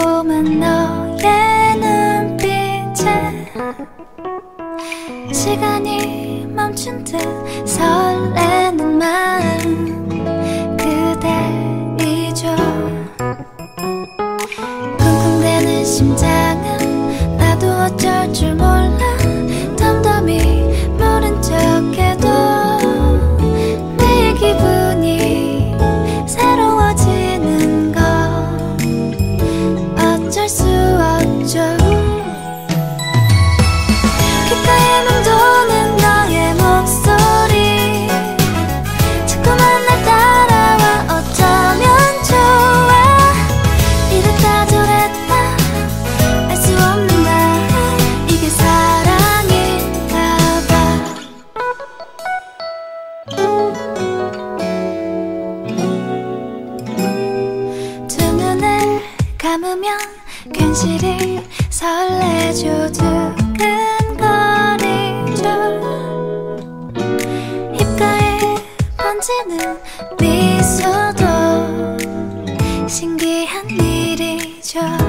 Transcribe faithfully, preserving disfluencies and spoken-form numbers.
달콤한 너의 눈빛에 시간이 멈춘 듯 설레는 마음 그대이죠. 쿵쿵대는 심장은 나도 어쩔 줄 몰라 덤덤히 모른 척해도 매일 기분이 새로워지는 건 어쩔 수 없죠. 귓가에 맴도는 너의 목소리 자꾸만 날 따라와 어쩌면 좋아. 이랬다 저랬다 알 수 없는 마음 이게 사랑인가 봐. 두 눈을 감으면 괜시리 설레죠. 두근거리죠. 입가에 번지는 미소도 신기한 일이죠.